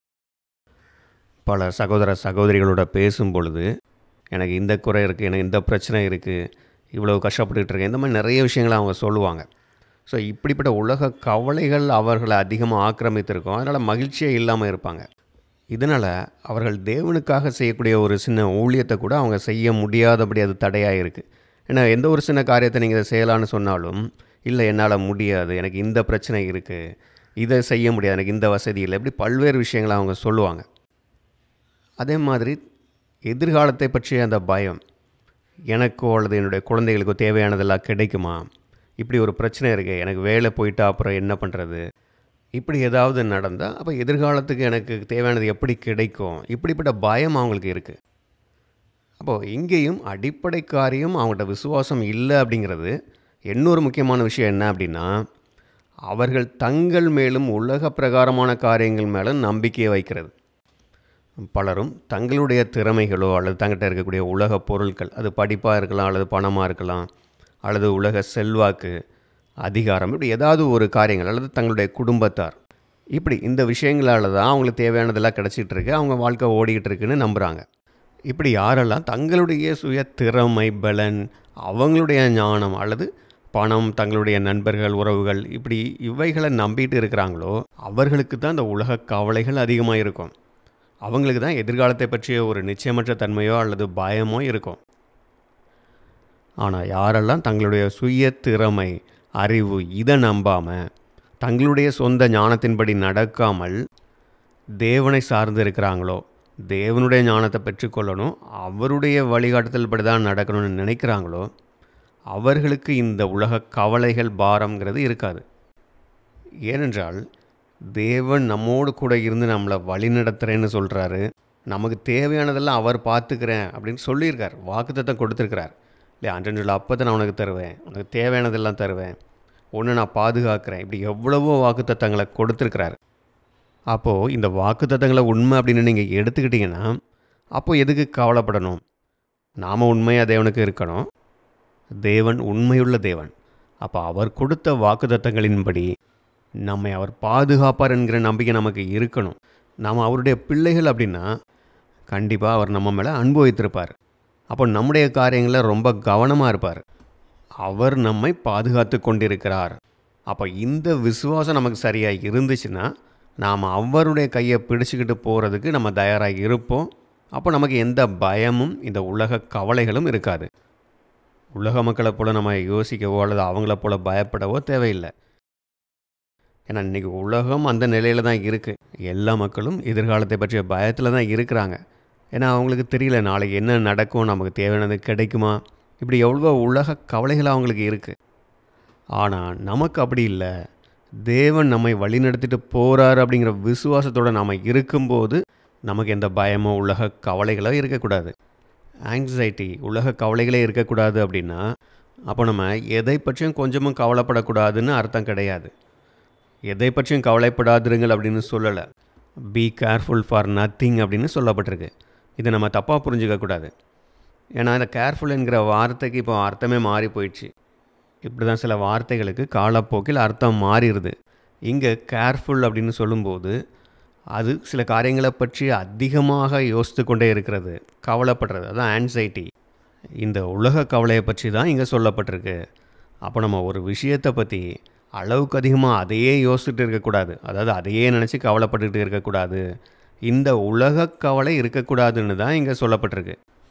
பல சகோதர சகோதரிகளோட பேசும் பொழுது, எனக்கு இந்த குறை இருக்குது, எனக்கு இந்த பிரச்சனை இருக்குது, இவ்வளோ கஷ்டப்பட்டுக்கிட்டு இருக்கேன், இந்த மாதிரி நிறைய விஷயங்களை அவங்க சொல்லுவாங்க. ஸோ இப்படிப்பட்ட உலக கவலைகள் அவர்களை அதிகமாக ஆக்கிரமித்திருக்கும். அதனால் மகிழ்ச்சியே இல்லாமல் இருப்பாங்க. இதனால் அவர்கள் தேவனுக்காக செய்யக்கூடிய ஒரு சின்ன ஊழியத்தை கூட அவங்க செய்ய முடியாதபடி அது தடையாக இருக்குது. ஏன்னா எந்த ஒரு சின்ன காரியத்தை நீங்கள் இதை செய்யலான்னு சொன்னாலும், இல்லை என்னால் முடியாது, எனக்கு இந்த பிரச்சனை இருக்குது, இதை செய்ய முடியாது, எனக்கு இந்த வசதி இல்லை, இப்படி பல்வேறு விஷயங்களை அவங்க சொல்லுவாங்க. அதே மாதிரி எதிர்காலத்தை பற்றிய அந்த பயம், எனக்கோ அல்லது என்னுடைய குழந்தைகளுக்கோ தேவையானதெல்லாம் கிடைக்குமா, இப்படி ஒரு பிரச்சனை இருக்குது, எனக்கு வேலை போயிட்டா அப்புறம் என்ன பண்ணுறது, இப்படி ஏதாவது நடந்தால் அப்போ எதிர்காலத்துக்கு எனக்கு தேவையானது எப்படி கிடைக்கும், இப்படிப்பட்ட பயம் அவங்களுக்கு இருக்குது. அப்போது இங்கேயும் அடிப்படை காரியம் அவங்கள்ட்ட விசுவாசம் இல்லை அப்படிங்கிறது. இன்னொரு முக்கியமான விஷயம் என்ன அப்படின்னா, அவர்கள் தங்கள் மேலும் உலக பிரகாரமான காரியங்கள் மேலே நம்பிக்கையை வைக்கிறது. பலரும் தங்களுடைய திறமைகளோ அல்லது தங்கிட்ட இருக்கக்கூடிய உலக பொருட்கள், அது படிப்பாக இருக்கலாம், அல்லது பணமாக இருக்கலாம், அல்லது உலக செல்வாக்கு, அதிகாரம், இப்படி ஏதாவது ஒரு காரியங்கள், அல்லது தங்களுடைய குடும்பத்தார், இப்படி இந்த விஷயங்களால் தான் அவங்களுக்கு தேவையானதெல்லாம் கிடச்சிட்டு இருக்கு, அவங்க வாழ்க்கை ஓடிக்கிட்டு இருக்குன்னு நம்புகிறாங்க. இப்படி யாரெல்லாம் தங்களுடைய சுய திறமை, பலன், அவங்களுடைய ஞானம் அல்லது பணம், தங்களுடைய நண்பர்கள், உறவுகள், இப்படி இவைகளை நம்பிட்டு இருக்கிறாங்களோ அவர்களுக்கு தான் இந்த உலக கவலைகள் அதிகமாக இருக்கும். அவங்களுக்கு தான் எதிர்காலத்தை பற்றிய ஒரு நிச்சயமற்ற தன்மையோ அல்லது பயமோ இருக்கும். ஆனால் யாரெல்லாம் தங்களுடைய சுய திறமை, அறிவு இதை நம்பாமல், தங்களுடைய சொந்த ஞானத்தின்படி நடக்காமல் தேவனை சார்ந்து இருக்கிறாங்களோ, தேவனுடைய ஞானத்தை பெற்றுக்கொள்ளணும், அவருடைய வழிகாட்டுதல் படி தான் நடக்கணும்னு நினைக்கிறாங்களோ, அவர்களுக்கு இந்த உலக கவலைகள் பாரம்ங்கிறது இருக்காது. ஏனென்றால் தேவன் நம்மோடு கூட இருந்து நம்மளை வழி நடத்துகிறேன்னு சொல்கிறாரு. நமக்கு தேவையானதெல்லாம் அவர் பார்த்துக்கிறேன் அப்படின்னு சொல்லியிருக்கார், வாக்குத்தத்தம் கொடுத்துருக்கிறார் இல்லையா? அன்றன்றுள்ள அப்பத்தை நான் உனக்கு தருவேன், உனக்கு தேவையானதெல்லாம் தருவேன், ஒன்று நான் பாதுகாக்கிறேன், இப்படி எவ்வளவோ வாக்குத்தத்தங்களை கொடுத்துருக்கிறார். அப்போது இந்த வாக்குத்தத்தங்களை உண்மை அப்படின்னு நீங்கள் எடுத்துக்கிட்டிங்கன்னா, அப்போது எதுக்கு கவலைப்படணும்? நாம் உண்மையாக தேவனுக்கு இருக்கணும். தேவன் உண்மையுள்ள தேவன். அப்போ அவர் கொடுத்த வாக்குத்தத்தங்களின்படி நம்மை அவர் பாதுகாப்பார் என்கிற நம்பிக்கை நமக்கு இருக்கணும். நாம் அவருடைய பிள்ளைகள் அப்படின்னா கண்டிப்பாக அவர் நம்ம மேலே அன்பு வைத்திருப்பார். அப்போ நம்முடைய காரியங்களில் ரொம்ப கவனமாக இருப்பார். அவர் நம்மை பாதுகாத்து கொண்டிருக்கிறார். அப்போ இந்த விசுவாசம் நமக்கு சரியாக இருந்துச்சுன்னா நாம் அவருடைய கையை பிடிச்சிக்கிட்டு போகிறதுக்கு நம்ம தயாராக இருப்போம். அப்போ நமக்கு எந்த பயமும் இந்த உலக கவலைகளும் இருக்காது. உலக மக்களை போல் நம்ம யோசிக்கவோ அல்லது அவங்கள போல் பயப்படவோ தேவையில்லை. ஏன்னா இன்றைக்கி உலகம் அந்த நிலையில் தான் இருக்குது. எல்லா மக்களும் எதிர்காலத்தை பற்றிய பயத்தில் தான் இருக்கிறாங்க. ஏன்னா அவங்களுக்கு தெரியல நாளைக்கு என்ன நடக்கும், நமக்கு தேவையானது கிடைக்குமா, இப்படி எவ்வளோ உலக கவலைகள் அவங்களுக்கு இருக்குது. ஆனால் நமக்கு அப்படி இல்லை. தேவன் நம்மை வழிநடத்திட்டு போகிறார் அப்படிங்கிற விசுவாசத்தோடு நாம் இருக்கும்போது நமக்கு எந்த பயமோ உலக கவலைகளோ இருக்கக்கூடாது. ஆங்ஸைட்டி, உலக கவலைகளே இருக்கக்கூடாது. அப்படின்னா அப்போ நம்ம எதை பற்றியும் கொஞ்சமும் கவலைப்படக்கூடாதுன்னு அர்த்தம் கிடையாது. எதை பற்றியும் கவலைப்படாதுருங்கள் அப்படின்னு சொல்லலை. பி கேர்ஃபுல் ஃபார் நத்திங் அப்படின்னு சொல்லப்பட்டிருக்கு. இதை நம்ம தப்பாக புரிஞ்சிக்கக்கூடாது. ஏன்னா இந்த கேர்ஃபுல் என்கிற வார்த்தைக்கு இப்போ அர்த்தமே மாறி போயிடுச்சு. இப்படி தான் சில வார்த்தைகளுக்கு காலப்போக்கில் அர்த்தம் மாறிடுது. இங்கே கேர்ஃபுல் அப்படின்னு சொல்லும்போது அது சில காரியங்களை பற்றி அதிகமாக யோசித்து கொண்டே இருக்கிறது, கவலைப்படுறது, அதுதான் ஆன்சைட்டி. இந்த உலக கவலையை பற்றி தான் இங்கே சொல்லப்பட்டிருக்கு. அப்போ நம்ம ஒரு விஷயத்தை பற்றி அளவுக்கு அதிகமாக அதையே யோசிச்சுட்டு இருக்கக்கூடாது. அதாவது அதையே நினச்சி கவலைப்பட்டுக்கிட்டு இருக்கக்கூடாது. இந்த உலக கவலை இருக்கக்கூடாதுன்னு தான் இங்கே சொல்லப்பட்டிருக்கு.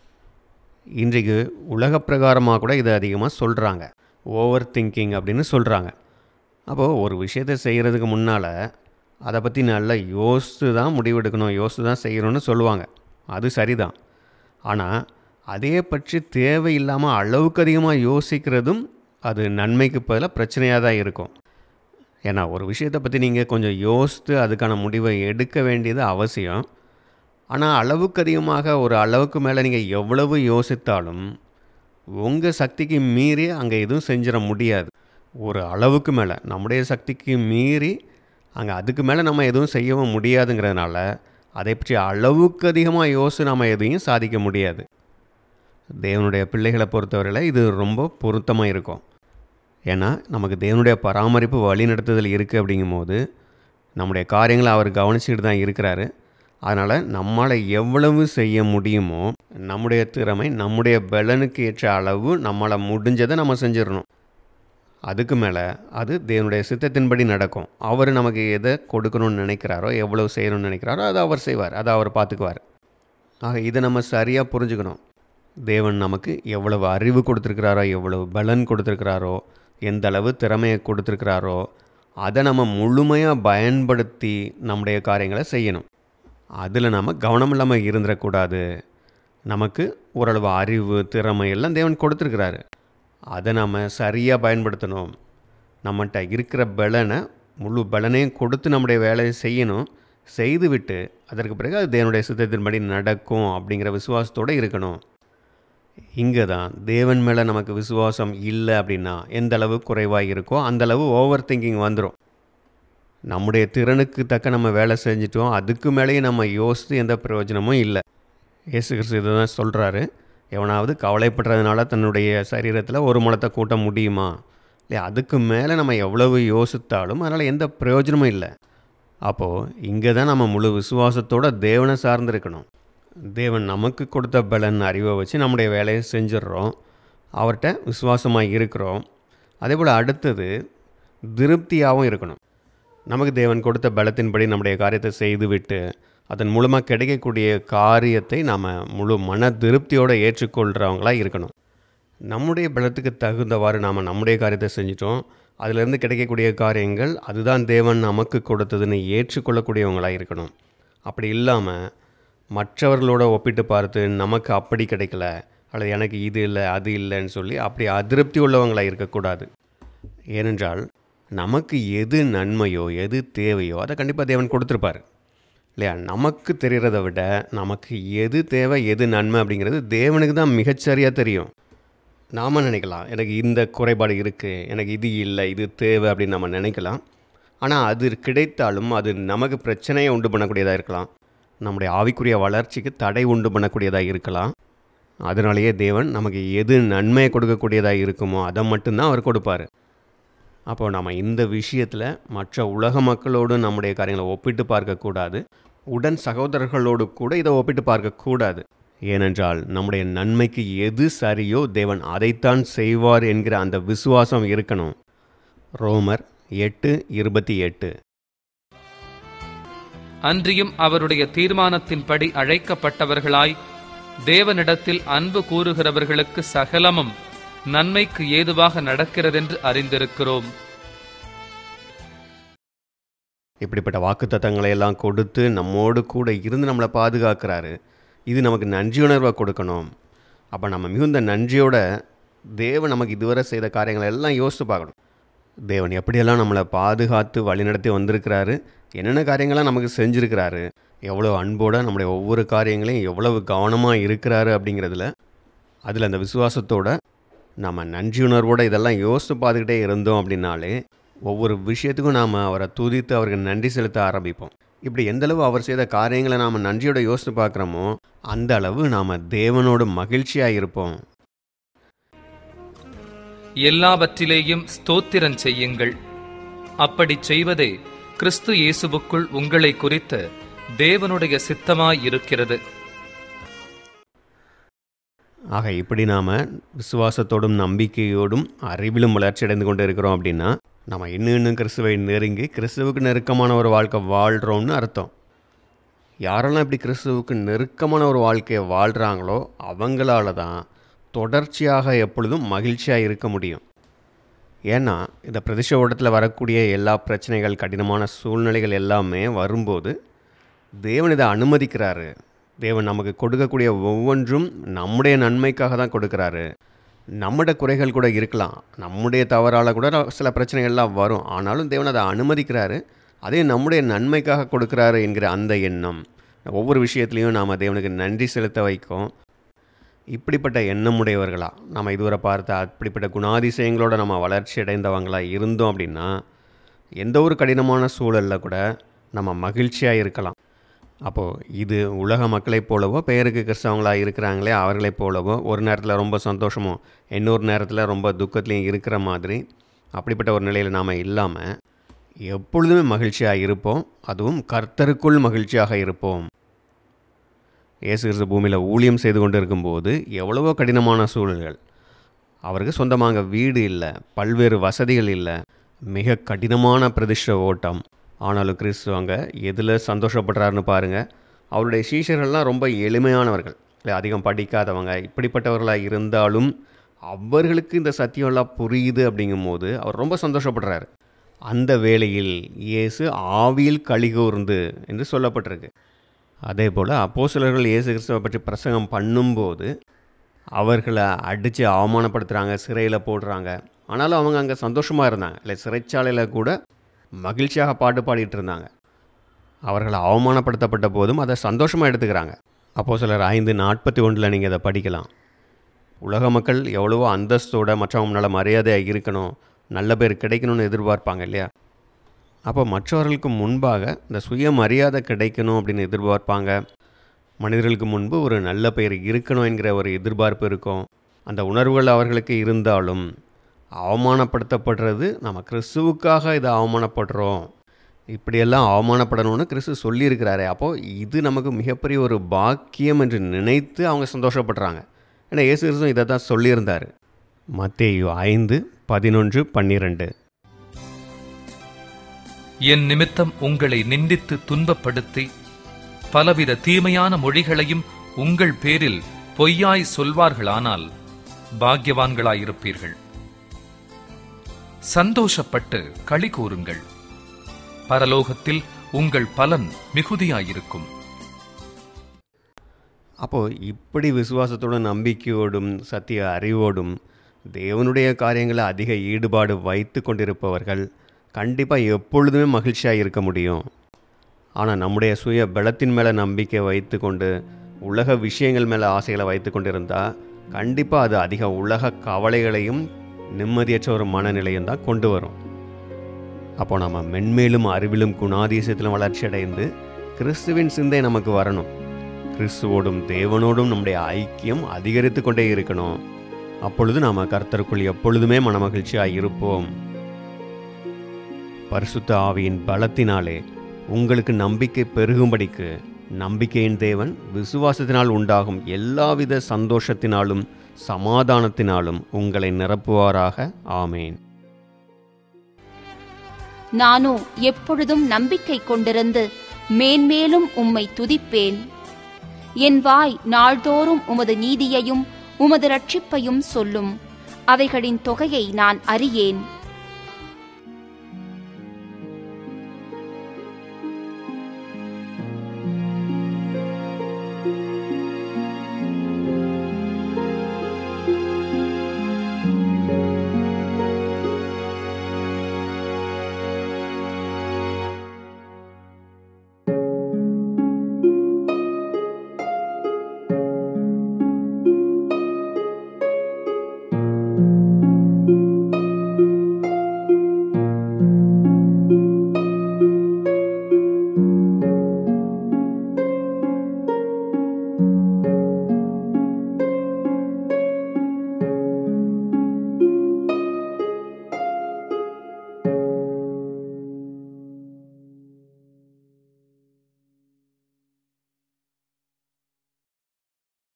இன்றைக்கு உலக பிரகாரமாக கூட இதை அதிகமாக சொல்கிறாங்க. ஓவர் திங்கிங் அப்படின்னு சொல்கிறாங்க. அப்போது ஒரு விஷயத்தை செய்கிறதுக்கு முன்னால் அதை பற்றி நல்லா யோசித்து தான் முடிவெடுக்கணும், யோசித்து தான் செய்யணும்னு சொல்லுவாங்க. அது சரிதான். ஆனால் அதே பற்றி தேவையில்லாமல் அளவுக்கு அதிகமாக யோசிக்கிறதும் அது நன்மைக்கு பதிலாக பிரச்சனையாக தான் இருக்கும். ஏன்னா ஒரு விஷயத்தை பற்றி நீங்கள் கொஞ்சம் யோசித்து அதுக்கான முடிவை எடுக்க வேண்டியது அவசியம். ஆனால் அளவுக்கு அதிகமாக ஒரு அளவுக்கு மேலே நீங்கள் எவ்வளவு யோசித்தாலும் உங்கள் சக்திக்கு மீறி அங்கே எதுவும் செஞ்சிட முடியாது. ஒரு அளவுக்கு மேலே நம்முடைய சக்திக்கு மீறி அங்கே அதுக்கு மேலே நம்ம எதுவும் செய்யவும் முடியாதுங்கிறதுனால அதை பற்றி அளவுக்கு அதிகமாக யோசித்து நம்ம எதையும் சாதிக்க முடியாது. தேவனுடைய பிள்ளைகளை பொறுத்தவரையில் இது ரொம்ப பொருத்தமாக இருக்கும். ஏன்னா நமக்கு தேவனுடைய பராமரிப்பு வழிநடத்துதல் இருக்குது. அப்படிங்கும்போது நம்முடைய காரியங்களை அவர் கவனிச்சுட்டு தான் இருக்கிறாரு. அதனால் நம்மளால் எவ்வளவு செய்ய முடியுமோ நம்முடைய திறமை, நம்முடைய பலனுக்கு ஏற்ற அளவு நம்மளால் முடிஞ்சதை நம்ம செஞ்சிடணும். அதுக்கு மேலே அது தேவனுடைய சித்தத்தின்படி நடக்கும். அவர் நமக்கு எதை கொடுக்கணும்னு நினைக்கிறாரோ, எவ்வளவு செய்யணும்னு நினைக்கிறாரோ அதை அவர் செய்வார், அதை அவர் பார்த்துக்குவார். ஆக இதை நம்ம சரியாக புரிஞ்சுக்கணும். தேவன் நமக்கு எவ்வளவு அறிவு கொடுத்துருக்கிறாரோ, எவ்வளவு பலன் கொடுத்துருக்கிறாரோ, எந்த அளவு திறமையை கொடுத்துருக்கிறாரோ அதை நம்ம முழுமையாக பயன்படுத்தி நம்முடைய காரியங்களை செய்யணும். அதில் நம்ம கவனம் இல்லாமல் இருந்துடக்கூடாது. நமக்கு ஓரளவு அறிவு, திறமை எல்லாம் தேவன் கொடுத்துருக்கிறாரு. அதை நம்ம சரியாக பயன்படுத்தணும். நம்மகிட்ட இருக்கிற பலனை முழு பலனையும் கொடுத்து நம்முடைய வேலையை செய்யணும். செய்துவிட்டு அதற்கு பிறகு அது தேவனுடைய சித்தத்தின்படி நடக்கும் அப்படிங்கிற விசுவாசத்தோடு இருக்கணும். இங்கே தான் தேவன் மேலே நமக்கு விசுவாசம் இல்லை அப்படின்னா எந்த அளவு குறைவாக இருக்கோ அந்தளவு ஓவர் திங்கிங் வந்துடும். நம்முடைய திறனுக்கு தக்க நம்ம வேலை செஞ்சிட்டோம், அதுக்கு மேலேயும் நம்ம யோசித்து எந்த பிரயோஜனமும் இல்லை. இயேசு கிறிஸ்து இதை தான் சொல்கிறாரு. எவனாவது கவலைப்படுறதுனால தன்னுடைய சரீரத்தில் ஒரு முளத்தை கூட்ட முடியுமா? இல்லை, அதுக்கு மேலே நம்ம எவ்வளவு யோசித்தாலும் அதனால் எந்த பிரயோஜனமும் இல்லை. அப்போது இங்கே தான் நம்ம முழு விசுவாசத்தோடு தேவனை சார்ந்திருக்கணும். தேவன் நமக்கு கொடுத்த பலன், அறிவை வச்சு நம்முடைய வேலையை செஞ்சிடறோம், அவர்கிட்ட விசுவாசமாக இருக்கிறோம். அதே போல் அடுத்தது திருப்தியாகவும் இருக்கணும். நமக்கு தேவன் கொடுத்த பலத்தின்படி நம்முடைய காரியத்தை செய்துவிட்டு அதன் மூலமாக கிடைக்கக்கூடிய காரியத்தை நாம் முழு மன திருப்தியோடு ஏற்றுக்கொள்கிறவங்களாக இருக்கணும். நம்முடைய பலத்துக்கு தகுந்தவாறு நாம் நம்முடைய காரியத்தை செஞ்சிட்டோம், அதிலிருந்து கிடைக்கக்கூடிய காரியங்கள் அதுதான் தேவன் நமக்கு கொடுத்ததுன்னு ஏற்றுக்கொள்ளக்கூடியவங்களாக இருக்கணும். அப்படி இல்லாமல் மற்றவர்களோட ஒப்பிட்டு பார்த்து நமக்கு அப்படி கிடைக்கல அல்லது எனக்கு இது இல்லை அது இல்லைன்னு சொல்லி அப்படி அதிருப்தி உள்ளவங்களாக இருக்கக்கூடாது. ஏனென்றால் நமக்கு எது நன்மையோ எது தேவையோ அதை கண்டிப்பாக தேவன் கொடுத்துருப்பார் இல்லையா? நமக்கு தெரிகிறத விட நமக்கு எது தேவை எது நன்மை அப்படிங்கிறது தேவனுக்கு தான் மிகச்சரியாக தெரியும். நாம் நினைக்கலாம் எனக்கு இந்த குறைபாடு இருக்குது, எனக்கு இது இல்லை இது தேவை அப்படின்னு நம்ம நினைக்கலாம். ஆனால் அது கிடைத்தாலும் அது நமக்கு பிரச்சனையை உண்டு பண்ணக்கூடியதாக இருக்கலாம், நம்முடைய ஆவிக்குரிய வளர்ச்சிக்கு தடை உண்டு பண்ணக்கூடியதாக இருக்கலாம். அதனாலேயே தேவன் நமக்கு எது நன்மையை கொடுக்கக்கூடியதாக இருக்குமோ அதை மட்டும்தான் அவர் கொடுப்பார். அப்போது நம்ம இந்த விஷயத்தில் மற்ற உலக மக்களோடு நம்முடைய காரியங்களை ஒப்பிட்டு பார்க்கக்கூடாது, உடன் சகோதரர்களோடு கூட இதை ஒப்பிட்டு பார்க்கக்கூடாது. ஏனென்றால் நம்முடைய நன்மைக்கு எது சரியோ தேவன் அதைத்தான் செய்வார் என்கிற அந்த விசுவாசம் இருக்கணும். ரோமர் எட்டு இருபத்தி எட்டு. அன்றியும் அவருடைய தீர்மானத்தின்படி அழைக்கப்பட்டவர்களாய் தேவனிடத்தில் அன்பு கூறுகிறவர்களுக்கு சகலமும் நன்மைக்கு ஏதுவாக நடக்கிறதென்று அறிந்திருக்கிறோம். இப்படிப்பட்ட வாக்குத்தத்தங்களை எல்லாம் கொடுத்து நம்மோடு கூட இருந்து நம்மளை பாதுகாக்கிறாரு. இது நமக்கு நன்றியுணர்வை கொடுக்கணும். அப்போ நம்ம மிகுந்த நன்றியோட தேவன் நமக்கு இதுவரை செய்த காரியங்களை எல்லாம் யோசித்து பார்க்கணும். தேவன் எப்படியெல்லாம் நம்மளை பாதுகாத்து வழிநடத்தி வந்திருக்கிறாரு, என்னென்ன காரியங்கள்லாம் நமக்கு செஞ்சுருக்கிறாரு, எவ்வளோ அன்போடு நம்முடைய ஒவ்வொரு காரியங்களையும் எவ்வளவு கவனமாக இருக்கிறாரு அப்படிங்கிறதுல, அதில் அந்த விசுவாசத்தோடு நம்ம நன்றியுணர்வோடு இதெல்லாம் யோசித்து பார்த்துக்கிட்டே இருந்தோம் அப்படின்னாலே ஒவ்வொரு விஷயத்துக்கும் நாம் அவரை துதித்து அவருக்கு நன்றி செலுத்த ஆரம்பிப்போம். இப்படி எந்தளவு அவர் செய்த காரியங்களை நாம் நன்றியோட யோசித்து பார்க்குறோமோ அந்த அளவு நாம் தேவனோடு மகிழ்ச்சியாக இருப்போம். எல்லாவற்றிலேயும் ஸ்தோத்திரம் செய்யுங்கள், அப்படி செய்வதே கிறிஸ்து இயேசுவுக்குள் உங்களை குறித்த தேவனுடைய சித்தமாய் இருக்கிறது. ஆக இப்படி நாம் விசுவாசத்தோடும் நம்பிக்கையோடும் அறிவிலும் வளர்ச்சி அடைந்து கொண்டு இருக்கிறோம் அப்படின்னா நம்ம இன்னும் இன்னும் கிறிஸ்துவை நெருங்கி கிறிஸ்துவுக்கு நெருக்கமான ஒரு வாழ்க்கை வாழ்கிறோம்னு அர்த்தம். யாரெல்லாம் இப்படி கிறிஸ்துவுக்கு நெருக்கமான ஒரு வாழ்க்கையை வாழ்கிறாங்களோ அவங்களால தான் தொடர்ச்சியாக எப்பொழுதும் மகிழ்ச்சியாக இருக்க முடியும். ஏன்னா இந்த பிரதிஷ்ட ஓட்டத்தில் வரக்கூடிய எல்லா பிரச்சனைகள், கடினமான சூழ்நிலைகள் எல்லாமே வரும்போது தேவன் இதை அனுமதிக்கிறாரு. தேவன் நமக்கு கொடுக்கக்கூடிய ஒவ்வொன்றும் நம்முடைய நன்மைக்காக தான் கொடுக்குறாரு. நம்முடைய குறைகள் கூட இருக்கலாம், நம்முடைய தவறால் கூட சில பிரச்சனைகள்லாம் வரும், ஆனாலும் தேவன் அதை அனுமதிக்கிறாரு, அதே நம்முடைய நன்மைக்காக கொடுக்குறாரு என்கிற அந்த எண்ணம் ஒவ்வொரு விஷயத்துலையும் நாம் தேவனுக்கு நன்றி செலுத்த வைக்கும். இப்படிப்பட்ட எண்ணமுடையவர்களாக நம்ம இதுவரை பார்த்த அப்படிப்பட்ட குணாதிசயங்களோட நம்ம வளர்ச்சி அடைந்தவங்களாக இருந்தோம் அப்படின்னா எந்த ஒரு கடினமான சூழலில் கூட நம்ம மகிழ்ச்சியாக இருக்கலாம். அப்போது இது உலக மக்களைப் போலவோ, பெயருக்கு கிறிஸ்தவங்களாக இருக்கிறாங்களே அவர்களைப் போலவோ ஒரு நேரத்தில் ரொம்ப சந்தோஷமோ இன்னொரு நேரத்தில் ரொம்ப துக்கத்துலேயும் இருக்கிற மாதிரி அப்படிப்பட்ட ஒரு நிலையில் நாம் இல்லாமல் எப்பொழுதுமே மகிழ்ச்சியாக இருப்போம். அதுவும் கர்த்தருக்குள் மகிழ்ச்சியாக இருப்போம். இயேசு கிறிஸ்து பூமியில் ஊழியம் செய்து கொண்டு இருக்கும்போது எவ்வளவோ கடினமான சூழல்கள், அவருக்கு சொந்தமாக வீடு இல்லை, பல்வேறு வசதிகள் இல்லை, மிக கடினமான பிரதிஷ்ட ஓட்டம். ஆனாலும் கிறிஸ்து அங்கே எதில் சந்தோஷப்படுறாருன்னு பாருங்கள். அவருடைய சீஷர்கள்லாம் ரொம்ப எளிமையானவர்கள், இல்லை அதிகம் படிக்காதவங்க, இப்படிப்பட்டவர்களாக இருந்தாலும் அவர்களுக்கு இந்த சத்தியம்லாம் புரியுது. அப்படிங்கும்போது அவர் ரொம்ப சந்தோஷப்படுறாரு. அந்த வேளையில் இயேசு ஆவியில் களிகூர்ந்து என்று சொல்லப்பட்டிருக்கு. அதே போல் அப்போஸ்தலர்கள் இயேசு கிறிஸ்துவை பற்றி பிரசங்கம் பண்ணும்போது அவர்களை அடித்து அவமானப்படுத்துகிறாங்க, சிறையில் போடுறாங்க. ஆனாலும் அவங்க அங்கே சந்தோஷமாக இருந்தாங்க. இல்லை சிறைச்சாலையில் கூட மகிழ்ச்சியாக பாட்டு பாடிட்டு இருந்தாங்க. அவர்களை அவமானப்படுத்தப்பட்ட போதும் அதை சந்தோஷமாக எடுத்துக்கிறாங்க. அப்போஸ்தலர் ஐந்து நாற்பத்தி ஒன்றில் நீங்கள் அதை படிக்கலாம். உலக மக்கள் எவ்வளவோ அந்தஸ்தோட மற்றவங்க நல்ல மரியாதையாக இருக்கணும், நல்ல பேர் கிடைக்கணும்னு எதிர்பார்ப்பாங்க இல்லையா? அப்போ மற்றவர்களுக்கு முன்பாக இந்த சுயமரியாதை கிடைக்கணும் அப்படின்னு எதிர்பார்ப்பாங்க. மனிதர்களுக்கு முன்பு ஒரு நல்ல பெயர் இருக்கணும் என்கிற ஒரு எதிர்பார்ப்பு இருக்கும். அந்த உணர்வுகள் அவர்களுக்கு இருந்தாலும் அவமானப்படுத்தப்படுறது நம்ம கிறிஸ்துவுக்காக இதை அவமானப்படுறோம், இப்படியெல்லாம் அவமானப்படணும்னு கிறிஸ்து சொல்லியிருக்கிறாரு. அப்போது இது நமக்கு மிகப்பெரிய ஒரு பாக்கியம் என்று நினைத்து அவங்க சந்தோஷப்படுறாங்க. ஏன்னா இயேசு கிறிஸ்து இதை தான் சொல்லியிருந்தார். மத்தேயு ஐந்து பதினொன்று பன்னிரெண்டு. என் நிமித்தம் உங்களை நிந்தித்து துன்பப்படுத்தி பலவித தீமையான மொழிகளையும் உங்கள் பேரில் பொய்யாய் சொல்வார்களானால் பாக்கியவான்களாயிருப்பீர்கள். சந்தோஷப்பட்டு களி கூறுங்கள், பரலோகத்தில் உங்கள் பலன் மிகுதியாயிருக்கும். அப்போது இப்படி விசுவாசத்தோடும் நம்பிக்கையோடும் சத்திய அறிவோடும் தேவனுடைய காரியங்களை அதிக ஈடுபாடு வைத்து கொண்டிருப்பவர்கள் கண்டிப்பாக எப்பொழுதுமே மகிழ்ச்சியாக இருக்க முடியும். ஆனால் நம்முடைய சுய பலத்தின் மேலே நம்பிக்கை வைத்து கொண்டு உலக விஷயங்கள் மேலே ஆசைகளை வைத்து கொண்டிருந்தால் கண்டிப்பாக அது அதிக உலக கவலைகளையும் நிம்மதியற்ற ஒரு மனநிலையும் தான் கொண்டு வரும். அப்போ நம்ம மென்மேலும் அறிவிலும் குணாதிசயத்திலும் வளர்ச்சி அடைந்து கிறிஸ்துவின் சிந்தை நமக்கு வரணும். கிறிஸ்துவோடும் தேவனோடும் நம்முடைய ஐக்கியம் அதிகரித்து கொண்டே இருக்கணும். அப்பொழுது நாம் கர்த்தருக்குள் எப்பொழுதுமே மனமகிழ்ச்சியாக இருப்போம். பரிசுத்த ஆவியின் பலத்தினாலே உங்களுக்கு நம்பிக்கை பெருகும்படிக்கு நம்பிக்கையின் தேவன் விசுவாசத்தினால் உண்டாகும் எல்லாவித சந்தோஷத்தினாலும் சமாதானத்தினாலும் உங்களை நிரப்புவாராக. ஆமேன். நானோ எப்பொழுதும் நம்பிக்கை கொண்டிருந்து மேன்மேலும் உம்மை துதிப்பேன். என் வாய் நாள்தோறும் உமது நீதியையும் உமது இரட்சிப்பையும் சொல்லும். அவைகளின் தொகையை நான் அறியேன்.